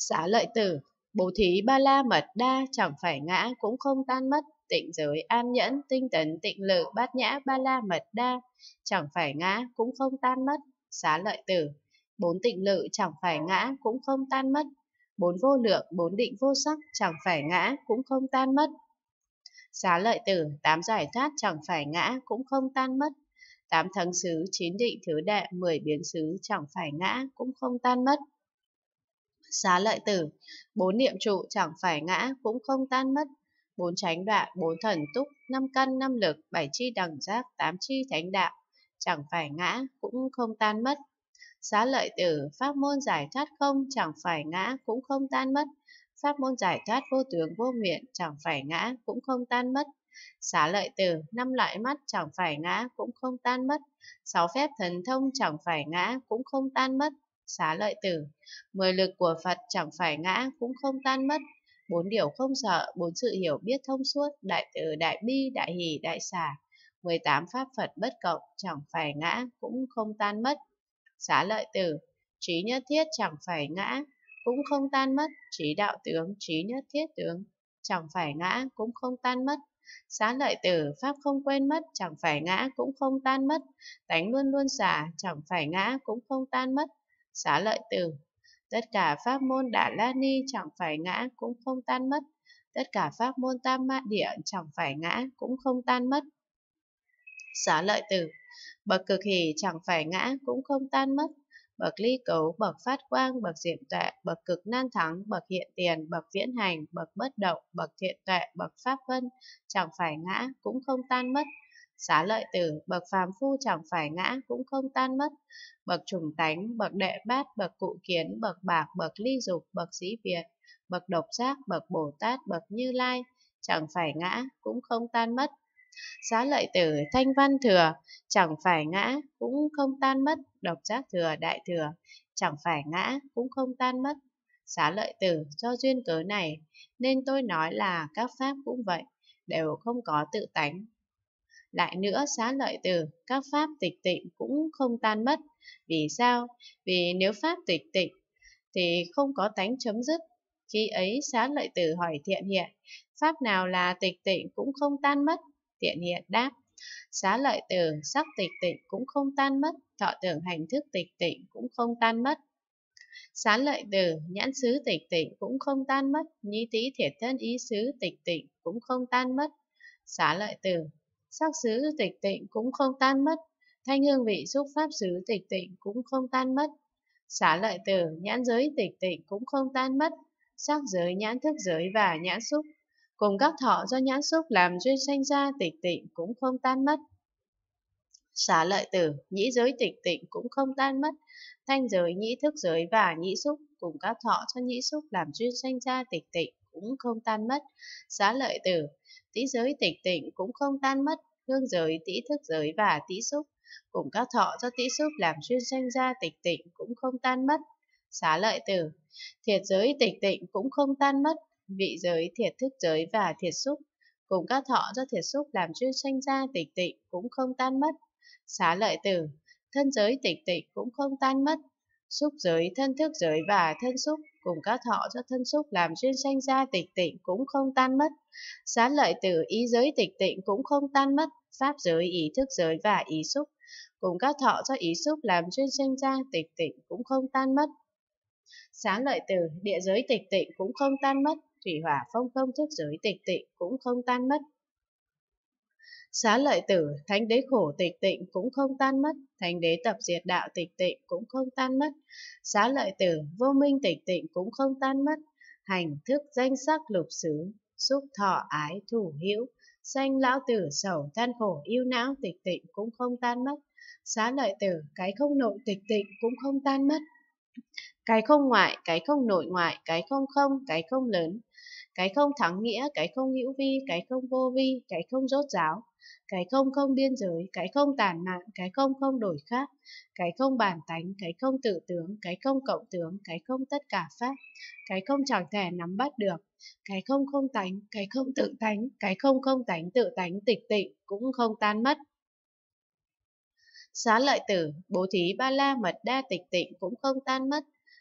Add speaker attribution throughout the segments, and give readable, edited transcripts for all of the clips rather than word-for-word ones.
Speaker 1: Xá lợi tử, bố thí ba la mật đa chẳng phải ngã cũng không tan mất. Tịnh giới an nhẫn, tinh tấn, tịnh lự, bát nhã ba la mật đa chẳng phải ngã cũng không tan mất. Xá lợi tử, bốn tịnh lự chẳng phải ngã cũng không tan mất. Bốn vô lượng, bốn định vô sắc chẳng phải ngã cũng không tan mất. Xá lợi tử, tám giải thoát chẳng phải ngã cũng không tan mất. Tám thắng xứ, chín định thứ đệ, 10 biến xứ chẳng phải ngã cũng không tan mất. Xá lợi tử, bốn niệm trụ chẳng phải ngã cũng không tan mất. Bốn chánh đoạn, bốn thần túc, năm căn, năm lực, bảy chi đẳng giác, tám chi thánh đạo chẳng phải ngã cũng không tan mất. Xá lợi tử, pháp môn giải thoát không chẳng phải ngã cũng không tan mất. Pháp môn giải thoát vô tướng vô nguyện chẳng phải ngã cũng không tan mất. Xá lợi tử, năm loại mắt chẳng phải ngã cũng không tan mất. Sáu phép thần thông chẳng phải ngã cũng không tan mất. Xá lợi tử, 10 lực của Phật chẳng phải ngã cũng không tan mất. Bốn điều không sợ, bốn sự hiểu biết thông suốt, đại từ, đại bi, đại hỷ, đại xả. 18 pháp Phật bất cộng chẳng phải ngã cũng không tan mất. Xá lợi tử, trí nhất thiết chẳng phải ngã cũng không tan mất. Trí đạo tướng, trí nhất thiết tướng chẳng phải ngã cũng không tan mất. Xá lợi tử, pháp không quên mất chẳng phải ngã cũng không tan mất. Tánh luôn luôn xả chẳng phải ngã cũng không tan mất. Xá lợi tử, tất cả pháp môn Đà La Ni chẳng phải ngã cũng không tan mất. Tất cả pháp môn Tam Ma Địa chẳng phải ngã cũng không tan mất. Xá lợi tử, bậc cực hỷ chẳng phải ngã cũng không tan mất. Bậc ly cấu, bậc phát quang, bậc diệm tuệ, bậc cực nan thắng, bậc hiện tiền, bậc viễn hành, bậc bất động, bậc thiện tuệ, bậc pháp vân chẳng phải ngã cũng không tan mất. Xá lợi tử, bậc phàm phu chẳng phải ngã cũng không tan mất. Bậc trùng tánh, bậc đệ bát, bậc cụ kiến, bậc bạc, bậc ly dục, bậc dĩ việt, bậc độc giác, bậc Bồ Tát, bậc Như Lai chẳng phải ngã cũng không tan mất. Xá lợi tử, thanh văn thừa chẳng phải ngã cũng không tan mất. Độc giác thừa, đại thừa chẳng phải ngã cũng không tan mất. Xá lợi tử, do duyên cớ này nên tôi nói là các pháp cũng vậy, đều không có tự tánh. Lại nữa, xá lợi tử, các pháp tịch tịnh cũng không tan mất. Vì sao? Vì nếu pháp tịch tịnh thì không có tánh chấm dứt. Khi ấy xá lợi tử hỏi Thiện Hiện, pháp nào là tịch tịnh cũng không tan mất? Thiện Hiện đáp, xá lợi tử, sắc tịch tịnh cũng không tan mất, thọ tưởng hành thức tịch tịnh cũng không tan mất. Xá lợi tử, nhãn xứ tịch tịnh cũng không tan mất, nhĩ tý thiệt thân ý xứ tịch tịnh cũng không tan mất. Xá lợi tử, sắc xứ tịch tịnh cũng không tan mất, thanh hương vị xúc pháp xứ tịch tịnh cũng không tan mất. Xá lợi tử, nhãn giới tịch tịnh cũng không tan mất, sắc giới, nhãn thức giới và nhãn xúc cùng các thọ do nhãn xúc làm duyên sanh ra tịch tịnh cũng không tan mất. Xá lợi tử, nhĩ giới tịch tịnh cũng không tan mất, thanh giới, nhĩ thức giới và nhĩ xúc cùng các thọ cho nhĩ xúc làm duyên sanh ra tịch tịnh cũng không tan mất. Xá lợi tử, tĩ giới tịch tịnh cũng không tan mất, hương giới, tĩ thức giới và tĩ xúc cùng các thọ cho tĩ xúc làm duyên sanh ra tịch tịnh cũng không tan mất. Xá lợi tử, thiệt giới tịch tịnh cũng không tan mất, vị giới, thiệt thức giới và thiệt xúc cùng các thọ do thiệt xúc làm duyên sanh ra tịch tịnh cũng không tan mất. Xá lợi tử, thân giới tịch tịnh cũng không tan mất, xúc giới, thân thức giới và thân xúc cùng các thọ do thân xúc làm duyên sanh ra tịch tịnh cũng không tan mất. Xá lợi tử, ý giới tịch tịnh cũng không tan mất, pháp giới, ý thức giới và ý xúc cùng các thọ do ý xúc làm duyên sanh ra tịch tịnh cũng không tan mất. Xá lợi tử, địa giới tịch tịnh cũng không tan mất, thủy hỏa phong không thức giới tịch tịnh cũng không tan mất. Xá lợi tử, thánh đế khổ tịch tịnh cũng không tan mất, thánh đế tập diệt đạo tịch tịnh cũng không tan mất. Xá lợi tử, vô minh tịch tịnh cũng không tan mất, hành thức danh sắc lục xứ, xúc thọ ái thủ hữu, sanh lão tử sầu than khổ yêu não tịch tịnh cũng không tan mất. Xá lợi tử, cái không nội tịch tịnh cũng không tan mất, cái không ngoại, cái không nội ngoại, cái không lớn, cái không thắng nghĩa, cái không hữu vi, cái không vô vi, cái không rốt ráo, cái không không biên giới, cái không tàn mạn, cái không không đổi khác, cái không bản tánh, cái không tự tướng, cái không cộng tướng, cái không tất cả pháp, cái không chẳng thể nắm bắt được, cái không không tánh, cái không tự tánh, cái không không tánh tự tánh tịch tịnh cũng không tan mất. Xá lợi tử, bố thí ba la mật đa tịch tịnh cũng không tan mất,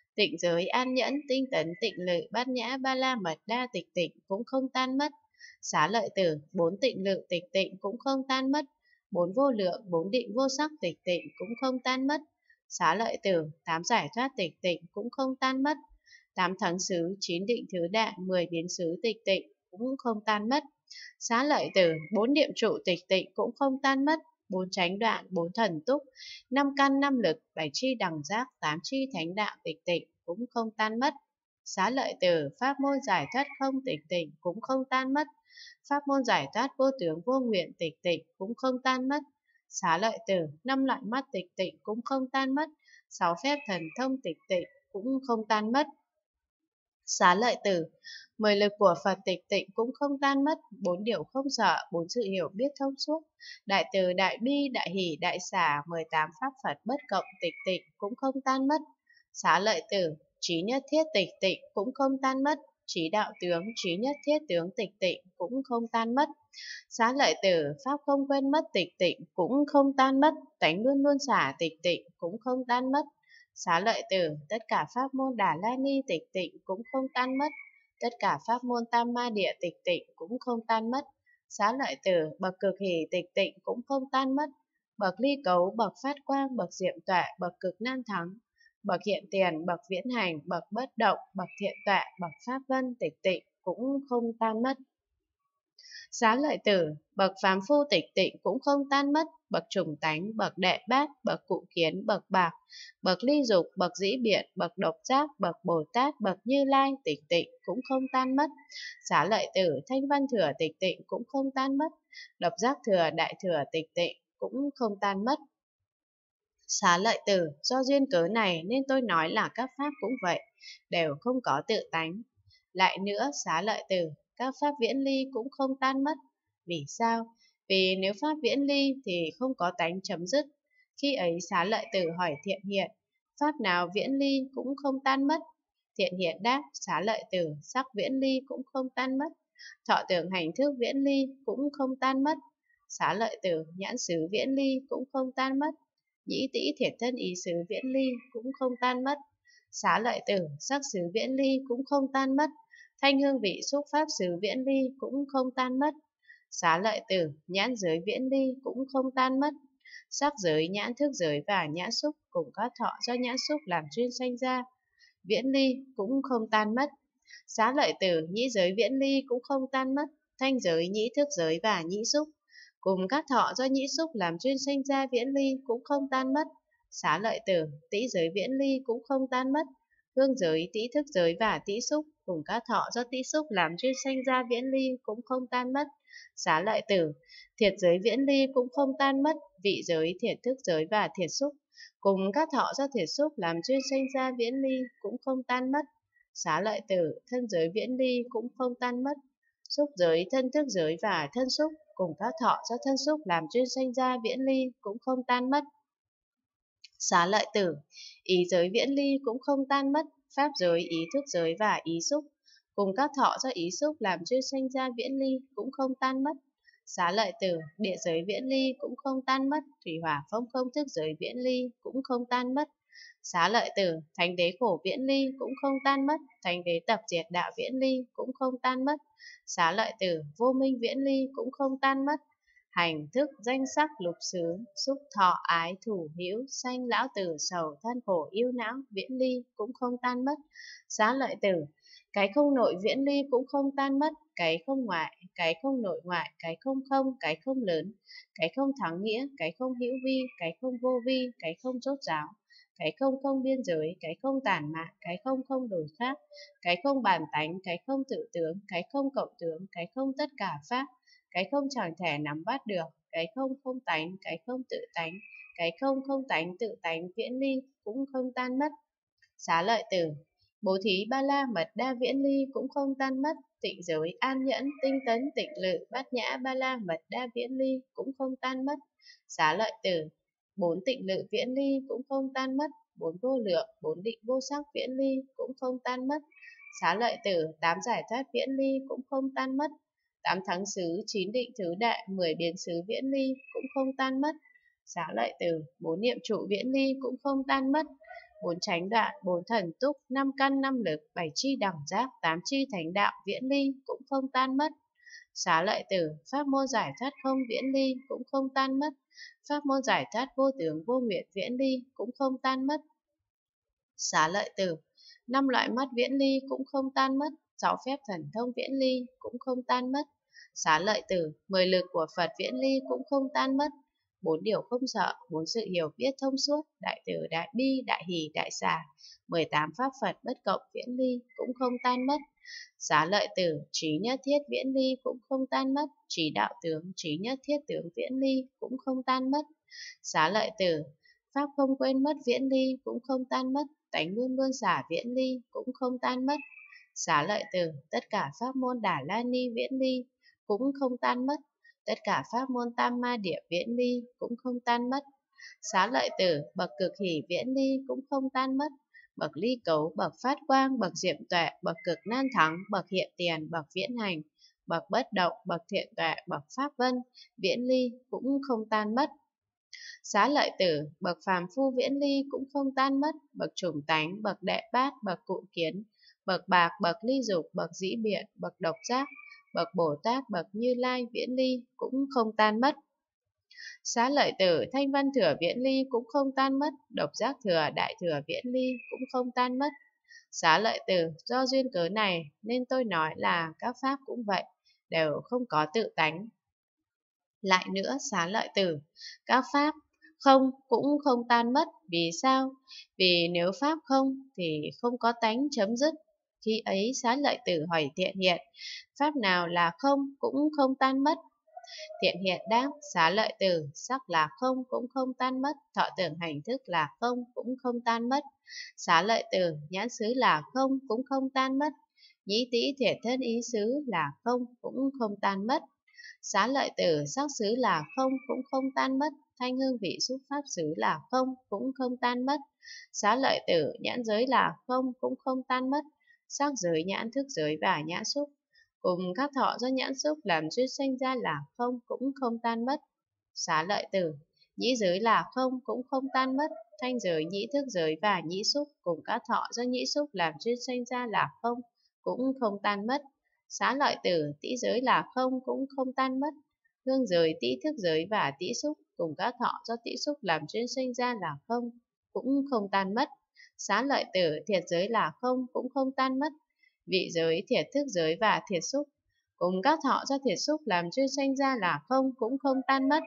Speaker 1: Tịnh giới an nhẫn, tinh tấn, tịnh lự, bát nhã, ba la mật đa, tịch tịnh cũng không tan mất. Xá lợi tử, bốn tịnh lự tịch tịnh cũng không tan mất. Bốn vô lượng, bốn định vô sắc tịch tịnh cũng không tan mất. Xá lợi tử, tám giải thoát tịch tịnh cũng không tan mất. Tám thắng xứ, chín định thứ đại, 10 biến xứ tịch tịnh cũng không tan mất. Xá lợi tử, bốn niệm trụ tịch tịnh cũng không tan mất. Bốn chánh đoạn, bốn thần túc, năm căn năm lực, bảy chi đẳng giác, tám chi thánh đạo tịch tịnh cũng không tan mất. Xá lợi tử, pháp môn giải thoát không tịch tịnh cũng không tan mất. Pháp môn giải thoát vô tướng vô nguyện tịch tịnh cũng không tan mất. Xá lợi tử, năm loại mắt tịch tịnh cũng không tan mất. Sáu phép thần thông tịch tịnh cũng không tan mất. Xá lợi tử, 10 lực của Phật tịch tịnh cũng không tan mất. Bốn điều không sợ, bốn sự hiểu biết thông suốt, đại từ, đại bi, đại hỷ, đại xả, 18 pháp Phật bất cộng tịch tịnh cũng không tan mất. Xá lợi tử, trí nhất thiết tịch tịnh cũng không tan mất. Trí đạo tướng, trí nhất thiết tướng tịch tịnh cũng không tan mất. Xá lợi tử, pháp không quên mất tịch tịnh cũng không tan mất. Tánh luôn luôn xả tịch tịnh cũng không tan mất. Xá lợi tử, tất cả pháp môn Đà La Ni tịch tịnh cũng không tan mất. Tất cả pháp môn Tam Ma Địa tịch tịnh cũng không tan mất. Xá lợi tử, bậc cực hỷ tịch tịnh cũng không tan mất. Bậc ly cấu, bậc phát quang, bậc diệm tuệ, bậc cực nan thắng, bậc hiện tiền, bậc viễn hành, bậc bất động, bậc thiện tuệ, bậc pháp vân tịch tịnh cũng không tan mất. Xá lợi tử, bậc phàm phu tịch tịnh cũng không tan mất. Bậc trùng tánh, bậc đệ bát, bậc cụ kiến, bậc bạc, bậc ly dục, bậc dĩ biện, bậc độc giác, bậc Bồ Tát, bậc Như Lai tịch tịnh cũng không tan mất. Xá lợi tử, thanh văn thừa tịch tịnh cũng không tan mất. Độc giác thừa, đại thừa tịch tịnh cũng không tan mất. Xá lợi tử, do duyên cớ này nên tôi nói là các pháp cũng vậy, đều không có tự tánh. Lại nữa, xá lợi tử, các pháp viễn ly cũng không tan mất. Vì sao? Vì nếu pháp viễn ly thì không có tánh chấm dứt. Khi ấy xá lợi tử hỏi Thiện Hiện, pháp nào viễn ly cũng không tan mất? Thiện Hiện đáp, xá lợi tử, sắc viễn ly cũng không tan mất. Thọ tưởng hành thức viễn ly cũng không tan mất. Xá lợi tử, nhãn xứ viễn ly cũng không tan mất. Nhĩ tĩ thiệt thân ý xứ viễn ly cũng không tan mất. Xá lợi tử, sắc xứ viễn ly cũng không tan mất. Thanh hương vị xúc pháp xứ viễn ly cũng không tan mất. Xá lợi tử, nhãn giới viễn ly cũng không tan mất. Sắc giới, nhãn thức giới và nhãn xúc cùng các thọ do nhãn xúc làm duyên sanh ra, viễn ly cũng không tan mất. Xá lợi tử, nhĩ giới viễn ly cũng không tan mất. Thanh giới, nhĩ thức giới và nhĩ xúc cùng các thọ do nhĩ xúc làm duyên sanh ra viễn ly cũng không tan mất. Xá lợi tử, tĩ giới viễn ly cũng không tan mất. Hương giới, tĩ thức giới và tĩ xúc cùng các thọ do tĩ xúc làm duyên sanh ra viễn ly cũng không tan mất. Xá lợi tử, thiệt giới viễn ly cũng không tan mất. Vị giới, thiệt thức giới và thiệt xúc cùng các thọ do thiệt xúc làm duyên sanh ra viễn ly cũng không tan mất. Xá lợi tử, thân giới viễn ly cũng không tan mất. Xúc giới, thân thức giới và thân xúc cùng các thọ do thân xúc làm duyên sanh ra viễn ly cũng không tan mất. Xá lợi tử, ý giới viễn ly cũng không tan mất. Pháp giới, ý thức giới và ý xúc cùng các thọ do ý xúc làm duyên sanh ra viễn ly cũng không tan mất. Xá lợi tử, địa giới viễn ly cũng không tan mất. Thủy hỏa phong không thức giới viễn ly cũng không tan mất. Xá lợi tử, thánh đế khổ viễn ly cũng không tan mất. Thánh đế tập diệt đạo viễn ly cũng không tan mất. Xá lợi tử, vô minh viễn ly cũng không tan mất. Hành thức danh sắc lục xứ, xúc thọ ái thủ hữu, sanh lão tử sầu than khổ yêu não viễn ly cũng không tan mất. Xá lợi tử, cái không nội viễn ly cũng không tan mất. Cái không ngoại, cái không nội ngoại, cái không, cái không lớn, cái không thắng nghĩa, cái không hữu vi, cái không vô vi, cái không rốt ráo, cái không biên giới, cái không tản mạn, cái không đổi khác, cái không bản tánh, cái không tự tướng, cái không cộng tướng, cái không tất cả pháp, cái không chẳng thể nắm bắt được, cái không tánh, cái không tự tánh, cái không tánh tự tánh viễn ly cũng không tan mất. Xá lợi tử, bố thí ba la mật đa viễn ly cũng không tan mất. Tịnh giới an nhẫn tinh tấn tịnh lự bát nhã ba la mật đa viễn ly cũng không tan mất. Xá lợi tử, bốn tịnh lự viễn ly cũng không tan mất. Bốn vô lượng, bốn định vô sắc viễn ly cũng không tan mất. Xá lợi tử, tám giải thoát viễn ly cũng không tan mất. Tám thắng xứ, chín định thứ đại, 10 biến xứ viễn ly cũng không tan mất. Xá lợi tử, bốn niệm trụ viễn ly cũng không tan mất. bốn chánh đoạn, bốn thần túc, năm căn năm lực, bảy chi đẳng giác, tám chi thánh đạo viễn ly cũng không tan mất. Xá lợi tử, pháp môn giải thoát không viễn ly cũng không tan mất. Pháp môn giải thoát vô tướng vô nguyện viễn ly cũng không tan mất. Xá lợi tử, năm loại mắt viễn ly cũng không tan mất. Sáu phép thần thông viễn ly cũng không tan mất. Xá lợi tử, 10 lực của Phật viễn ly cũng không tan mất. Bốn điều không sợ, bốn sự hiểu biết thông suốt, đại từ, đại bi, đại hỷ, đại xả, 18 pháp Phật bất cộng viễn ly cũng không tan mất. Xá lợi tử, trí nhất thiết viễn ly cũng không tan mất. Trí đạo tướng, trí nhất thiết tướng viễn ly cũng không tan mất. Xá lợi tử, pháp không quên mất viễn ly cũng không tan mất. Tánh luôn luôn xả viễn ly cũng không tan mất. Xá lợi tử, tất cả pháp môn Đà La Ni viễn ly cũng không tan mất. Tất cả pháp môn Tam Ma Địa viễn ly cũng không tan mất. Xá lợi tử, bậc cực hỷ viễn ly cũng không tan mất. Bậc ly cấu, bậc phát quang, bậc diệm tuệ, bậc cực nan thắng, bậc hiện tiền, bậc viễn hành, bậc bất động, bậc thiện tuệ, bậc pháp vân, viễn ly cũng không tan mất. Xá lợi tử, bậc phàm phu viễn ly cũng không tan mất. Bậc chủng tánh, bậc đệ bát, bậc cụ kiến, bậc bạc, bậc ly dục, bậc dĩ biện, bậc độc giác, bậc Bồ Tát, bậc Như Lai viễn ly cũng không tan mất. Xá lợi tử, thanh văn thừa viễn ly cũng không tan mất. Độc giác thừa, đại thừa viễn ly cũng không tan mất. Xá lợi tử, do duyên cớ này nên tôi nói là các pháp cũng vậy, đều không có tự tánh. Lại nữa, xá lợi tử, các pháp không cũng không tan mất. Vì sao? Vì nếu pháp không thì không có tánh, chấm dứt. Khi ấy xá lợi tử hỏi Thiện Hiện, pháp nào là không cũng không tan mất? Thiện Hiện đáp, xá lợi tử, sắc là không cũng không tan mất, thọ tưởng hành thức là không cũng không tan mất. Xá lợi tử, nhãn xứ là không cũng không tan mất. Nhĩ tĩ thiệt thân ý xứ là không cũng không tan mất. Xá lợi tử, sắc xứ là không cũng không tan mất. Thanh hương vị xúc pháp xứ là không cũng không tan mất. Xá lợi tử, nhãn giới là không cũng không tan mất. Sắc giới, nhãn thức giới và nhãn xúc cùng các thọ do nhãn xúc làm duyên sanh ra là không cũng không tan mất. Xá lợi tử, nhĩ giới là không cũng không tan mất. Thanh giới, nhĩ thức giới và nhĩ xúc cùng các thọ do nhĩ xúc làm duyên sanh ra là không cũng không tan mất. Xá lợi tử, tĩ giới là không cũng không tan mất. Hương giới, tĩ thức giới và tĩ xúc cùng các thọ do tĩ xúc làm duyên sanh ra là không cũng không tan mất. Xá lợi tử, thiệt giới là không cũng không tan mất. Vị giới, thiệt thức giới và thiệt xúc cùng các thọ do thiệt xúc làm duyên sanh ra là không cũng không tan mất.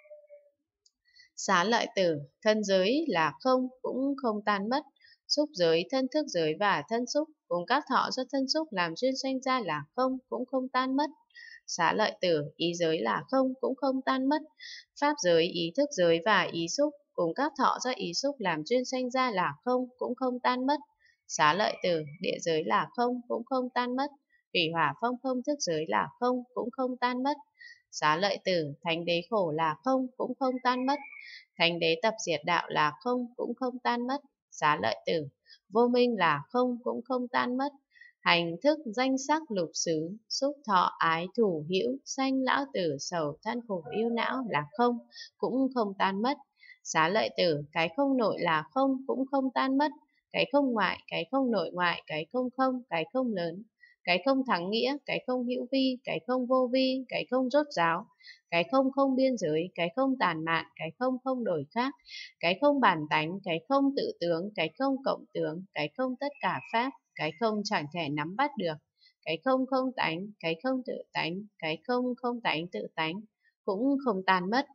Speaker 1: Xá lợi tử, thân giới là không cũng không tan mất. Xúc giới, thân thức giới và thân xúc cùng các thọ do thân xúc làm duyên sanh ra là không cũng không tan mất. Xá lợi tử, ý giới là không cũng không tan mất. Pháp giới, ý thức giới và ý xúc cùng các thọ do ý xúc làm duyên sanh ra là không cũng không tan mất. Xá lợi tử, địa giới là không cũng không tan mất. Thủy hỏa phong không thức giới là không cũng không tan mất. Xá lợi tử, thánh đế khổ là không cũng không tan mất. Thánh đế tập diệt đạo là không cũng không tan mất. Xá lợi tử, vô minh là không cũng không tan mất. Hành thức danh sắc lục xứ, xúc thọ ái thủ hữu, sanh lão tử sầu than khổ yêu não là không cũng không tan mất. Xá lợi tử, cái không nội là không cũng không tan mất. Cái không ngoại, cái không nội ngoại, cái không lớn, cái không thắng nghĩa, cái không hữu vi, cái không vô vi, cái không rốt ráo, cái không không biên giới, cái không tàn mạn, cái không không đổi khác, cái không bản tánh, cái không tự tướng, cái không cộng tướng, cái không tất cả pháp, cái không chẳng thể nắm bắt được, cái không không tánh, cái không tự tánh, cái không không tánh tự tánh, cũng không tan mất.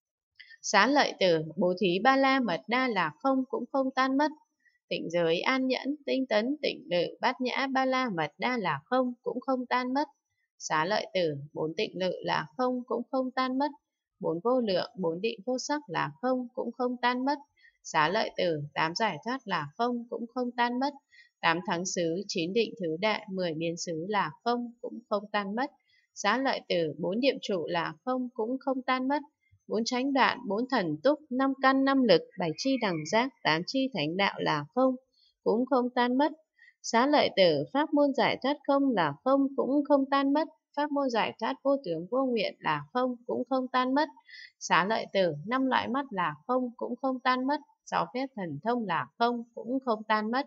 Speaker 1: Xá lợi tử, bố thí ba la mật đa là không cũng không tan mất. Tịnh giới, an nhẫn, tinh tấn, tịnh lự, bát nhã, ba la mật đa là không cũng không tan mất. Xá lợi tử, bốn tịnh lự là không cũng không tan mất. Bốn vô lượng, bốn định vô sắc là không cũng không tan mất. Xá lợi tử, tám giải thoát là không cũng không tan mất. Tám thắng xứ, chín định thứ đệ, 10 biên xứ là không cũng không tan mất. Xá lợi tử, bốn niệm trụ là không cũng không tan mất. Bốn chánh đoạn, bốn thần túc, năm căn năm lực, bảy chi đẳng giác, tám chi thánh đạo là không cũng không tan mất. Xá lợi tử, pháp môn giải thoát không là không cũng không tan mất. Pháp môn giải thoát vô tướng vô nguyện là không cũng không tan mất. Xá lợi tử, năm loại mắt là không cũng không tan mất. sáu phép thần thông là không, cũng không tan mất.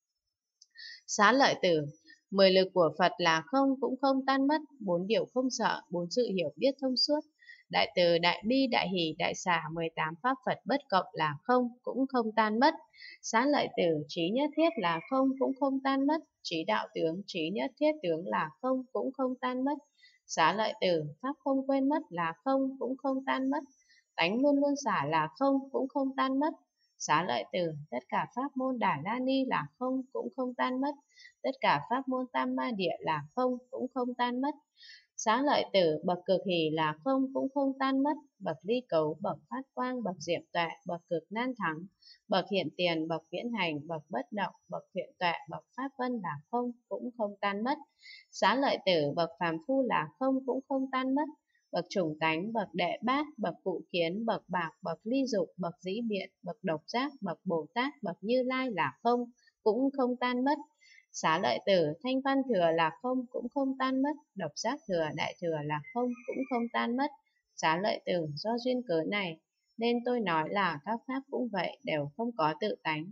Speaker 1: Xá lợi tử, 10 lực của Phật là không, cũng không tan mất, 4 điều không sợ, 4 sự hiểu biết thông suốt. Đại từ, đại bi, đại hỷ, đại xả, 18 pháp Phật bất cộng là không, cũng không tan mất. Xá lợi tử, trí nhất thiết là không, cũng không tan mất. Trí đạo tướng, trí nhất thiết tướng là không, cũng không tan mất. Xá lợi tử, pháp không quên mất là không, cũng không tan mất. Tánh luôn luôn xả là không, cũng không tan mất. Xá lợi tử, tất cả pháp môn Đà La Ni là không, cũng không tan mất. Tất cả pháp môn Tam Ma Địa là không, cũng không tan mất. Xá lợi tử, bậc cực hỷ là không, cũng không tan mất. Bậc ly cấu, bậc phát quang, bậc diệm tuệ, bậc cực nan thắng, bậc hiện tiền, bậc viễn hành, bậc bất động, bậc thiện tuệ, bậc pháp vân là không, cũng không tan mất. Xá lợi tử, bậc phàm phu là không, cũng không tan mất. Bậc chủng tánh, bậc đệ bát, bậc phụ kiến, bậc bạc, bậc ly dục, bậc dĩ biện, bậc độc giác, bậc Bồ Tát, bậc Như Lai là không, cũng không tan mất. Xá lợi tử, thanh văn thừa là không, cũng không tan mất. Độc giác thừa, đại thừa là không, cũng không tan mất. Xá lợi tử, do duyên cớ này, nên tôi nói là các pháp cũng vậy, đều không có tự tánh.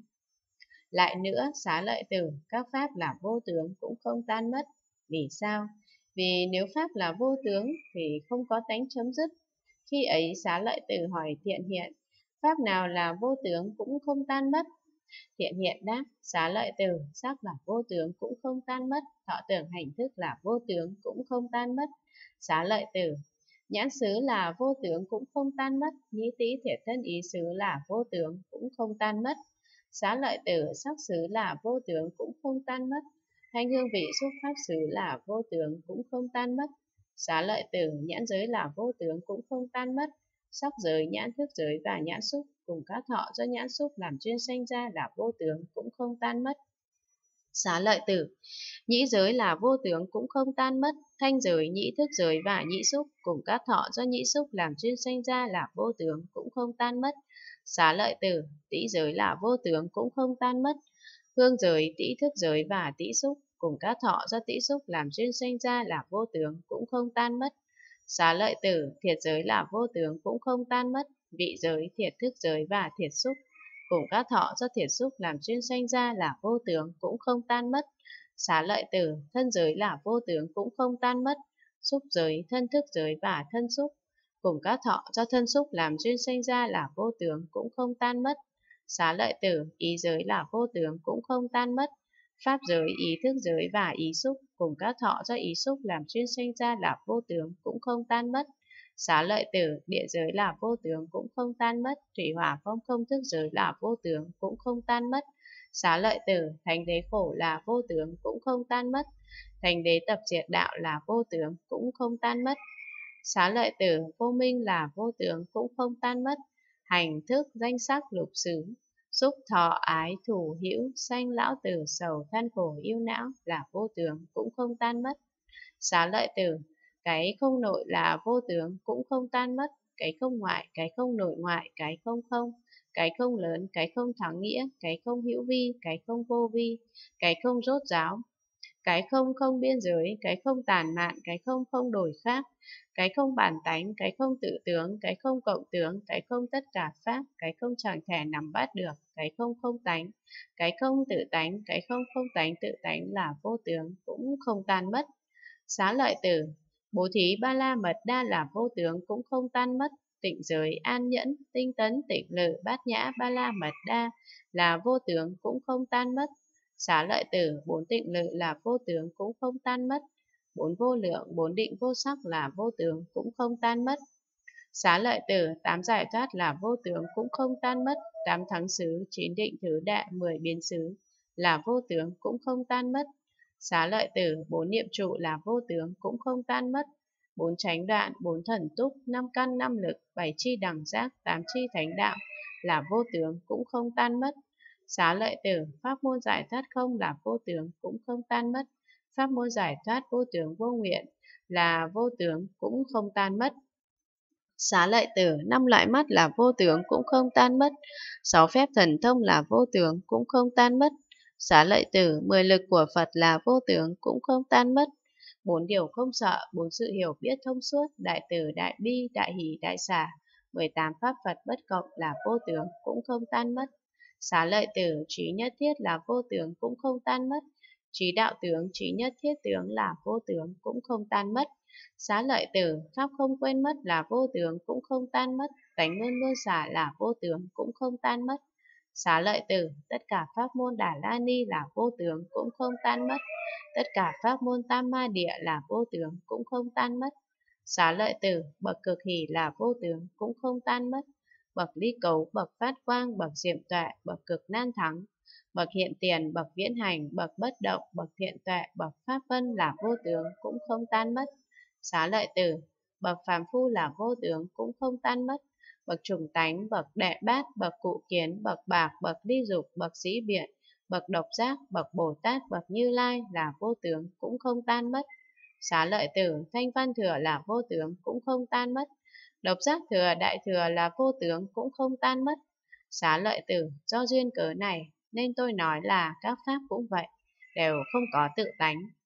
Speaker 1: Lại nữa, xá lợi tử, các pháp là vô tướng cũng không tan mất. Vì sao? Vì nếu pháp là vô tướng thì không có tánh chấm dứt. Khi ấy xá lợi tử hỏi Thiện Hiện, pháp nào là vô tướng cũng không tan mất? Thiện Hiện đáp, xá lợi tử, sắc là vô tướng cũng không tan mất, thọ tưởng hành thức là vô tướng cũng không tan mất. Xá lợi tử, nhãn xứ là vô tướng cũng không tan mất, nhĩ tý thiệt thân ý xứ là vô tướng cũng không tan mất. Xá lợi tử, sắc xứ là vô tướng cũng không tan mất, thanh hương vị xúc pháp xứ là vô tướng cũng không tan mất. Xá lợi tử, nhãn giới là vô tướng cũng không tan mất, sắc giới, nhãn thức giới và nhãn xúc cùng các thọ do nhãn xúc làm duyên sanh ra là vô tướng cũng không tan mất. Xá lợi tử, nhĩ giới là vô tướng cũng không tan mất, thanh giới, nhĩ thức giới và nhĩ xúc cùng các thọ do nhĩ xúc làm duyên sanh ra là vô tướng cũng không tan mất. Xá lợi tử, tĩ giới là vô tướng cũng không tan mất, hương giới, tĩ thức giới và tĩ xúc cùng các thọ do tĩ xúc làm duyên sanh ra là vô tướng cũng không tan mất. Xá lợi tử, thiệt giới là vô tướng cũng không tan mất, vị giới, thiệt thức giới và thiệt xúc cùng các thọ do thiệt xúc làm duyên sanh ra là vô tướng cũng không tan mất. Xá lợi tử, thân giới là vô tướng cũng không tan mất, xúc giới, thân thức giới và thân xúc cùng các thọ do thân xúc làm duyên sanh ra là vô tướng cũng không tan mất. Xá lợi tử, ý giới là vô tướng cũng không tan mất, pháp giới, ý thức giới và ý xúc cùng các thọ do ý xúc làm duyên sanh ra là vô tướng cũng không tan mất. Xá lợi tử, địa giới là vô tướng cũng không tan mất, thủy hỏa phong không thức giới là vô tướng cũng không tan mất. Xá lợi tử, thánh đế khổ là vô tướng cũng không tan mất, thánh đế tập diệt đạo là vô tướng cũng không tan mất. Xá lợi tử, vô minh là vô tướng cũng không tan mất, hành thức danh sắc lục xứ, xúc thọ ái thủ hữu sanh lão tử sầu than khổ yêu não là vô tướng cũng không tan mất. Xá lợi tử, cái không nội là vô tướng cũng không tan mất, cái không ngoại, cái không nội ngoại, cái không không, cái không lớn, cái không thắng nghĩa, cái không hữu vi, cái không vô vi, cái không rốt ráo, cái không không biên giới, cái không tàn mạn, cái không không đổi khác, cái không bản tánh, cái không tự tướng, cái không cộng tướng, cái không tất cả pháp, cái không chẳng thể nắm bắt được, cái không không tánh, cái không tự tánh, cái không không tánh tự tánh là vô tướng cũng không tan mất. Xá lợi tử, bố thí ba la mật đa là vô tướng cũng không tan mất, tịnh giới, an nhẫn, tinh tấn, tịnh lự, bát nhã, ba la mật đa là vô tướng cũng không tan mất. Xá lợi tử, 4 tịnh lự là vô tướng cũng không tan mất, 4 vô lượng, 4 định vô sắc là vô tướng cũng không tan mất. Xá lợi tử, 8 giải thoát là vô tướng cũng không tan mất, 8 thắng xứ, 9 định thứ đại, 10 biến xứ là vô tướng cũng không tan mất. Xá lợi tử, 4 niệm trụ là vô tướng cũng không tan mất, 4 chánh đoạn, 4 thần túc, 5 căn 5 lực, 7 chi đẳng giác, 8 chi thánh đạo là vô tướng cũng không tan mất. Xá lợi tử, pháp môn giải thoát không là vô tướng cũng không tan mất, pháp môn giải thoát vô tướng vô nguyện là vô tướng cũng không tan mất. Xá lợi tử, 5 loại mắt là vô tướng cũng không tan mất, 6 phép thần thông là vô tướng cũng không tan mất. Xá lợi tử, 10 lực của Phật là vô tướng cũng không tan mất, 4 điều không sợ, 4 sự hiểu biết thông suốt, đại từ, đại bi, đại hỷ, đại xả, 18 pháp Phật bất cộng là vô tướng cũng không tan mất. Xá lợi tử, trí nhất thiết là vô tướng cũng không tan mất. Trí đạo tướng, trí nhất thiết tướng là vô tướng cũng không tan mất. Xá lợi tử, pháp không quên mất là vô tướng cũng không tan mất. Tánh luôn luôn xả là vô tướng cũng không tan mất. Xá lợi tử, tất cả pháp môn Đà La Ni là vô tướng cũng không tan mất. Tất cả pháp môn Tam Ma Địa là vô tướng cũng không tan mất. Xá lợi tử, bậc cực hỷ là vô tướng cũng không tan mất. Bậc ly cấu, bậc phát quang, bậc diệm tuệ, bậc cực nan thắng, bậc hiện tiền, bậc viễn hành, bậc bất động, bậc thiện tuệ, bậc pháp vân là vô tướng cũng không tan mất. Xá lợi tử, bậc phàm phu là vô tướng cũng không tan mất. Bậc trùng tánh, bậc đệ bát, bậc cụ kiến, bậc bạc, bậc ly dục, bậc sĩ biện, bậc độc giác, bậc Bồ Tát, bậc Như Lai là vô tướng cũng không tan mất. Xá lợi tử, thanh văn thừa là vô tướng cũng không tan mất. Độc giác thừa, đại thừa là vô tướng cũng không tan mất. Xá lợi tử, do duyên cớ này nên tôi nói là các pháp cũng vậy, đều không có tự tánh,